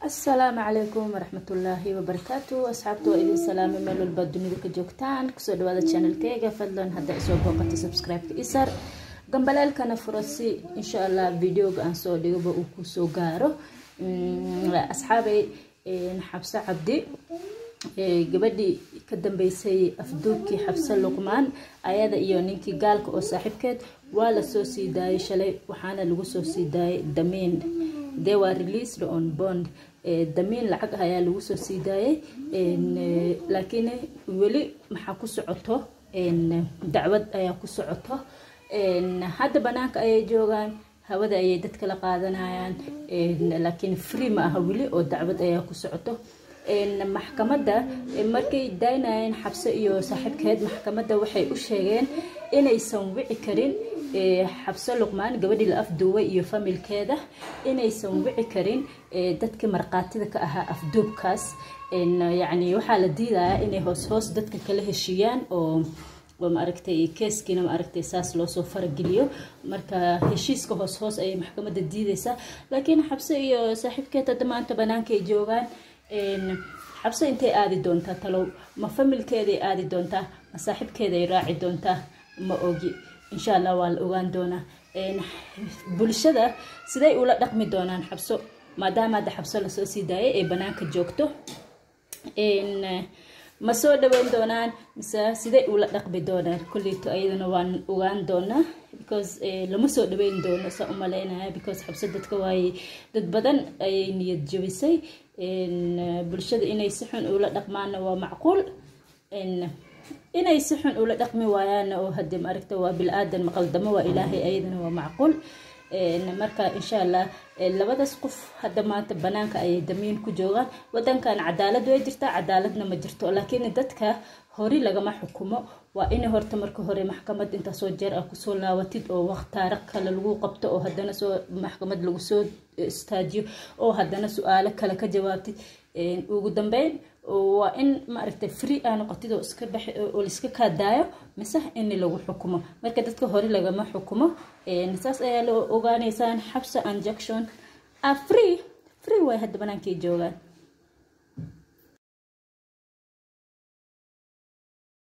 السلام عليكم ورحمة الله وبركاته. أصحابتو إذن سلام ميلو البادوني ذو كجوكتان كسو دوادة channel كيغا فضلون هدا إسوا بوقت سبسكرايب كإسر قنبلال كان فرصي إن شاء الله فيديو قانسو ديوبا وكوسو غارو أصحابي نحبسة عبدي gabadhii ka dambeysay afduubkii xabsa luqmaan ayada iyo ninkii gaalka oo saaxiibkeed waa la soo sii daayay shalay waxaana lagu soo sii daayay damiin they were released on bond damiin lacag ayaa lagu soo sii daayay laakiin wali maxaa ku socoto dacwad ayaa ku socoto hadda banaanka ay joogaan hawada ay dadka la qaadanayaan laakiin free ma aha wali oo dacwad ayaa ku socoto maxkamadda markay daynayeen xabse iyo saaxiibkeed maxkamadda waxay u sheegeen inaysan wici karin xabse luqmaan gabadhii la afduubay iyo familkeeda inaysan wici karin dadka marqaatida ka ahaa afduubkaas yani waxaa la diidayaa inay hoos dadka kala heshiiyaan oo maaragtay keeskina maaragtay saas loo soo farageliyo marka heshiiska hoos ay maxkamadda diidaysaa laakiin xabse iyo saaxiibkeed hadda maanta banaanka ay joogaan xabse intay aadi doontaa talow ma familkeeday aadi doontaa ma saaxiibkeeday raaci doontaa ma ogi insha Allah waa la ogaan doonaa bulshada siday ula dhaqmi doonaan xabso maadaama xabso la soo sii daayay ee banaanka joogto ma soo dhaweyn doonaan mise siday ula dhaqmi doonaan kulliito ayadana waan ogaan doonaa because lama soo dhaweyn doono sa u maleynaya because xabso dadka waay dad badan ay niyad jabisay bulshada inay si xun ula dhaqmaana waa macquul inay si xun ula dhaqmi waayaan oo hadii ma aragta waa bil aadan maqaldamo waa ilaahay ayadana waa macquul marka insha Allah labadaas qof hadda maanta banaanka ay damiin ku joogaan wadankan cadaalad way jirtaa cadaaladna ma jirto laakiin dadka hori lagama xukumo waa in horta marka hore maxkamad inta soo jeer ah ku soo laawatid oo waqti taariikh kale lagu qabto oo haddana soo maxkamad lagu soo istaajiyo oo haddana su'aalo kale ka jawaabtid ugu dambeyn waa in ma aragtay free aan noqotid oo iska bixi oo iska ka daayo mise in lagu xukumo marka dadka hore lagama xukumo saas ayaa loo ogaanaysaan xabsa injection free way hadda banaanka joogaan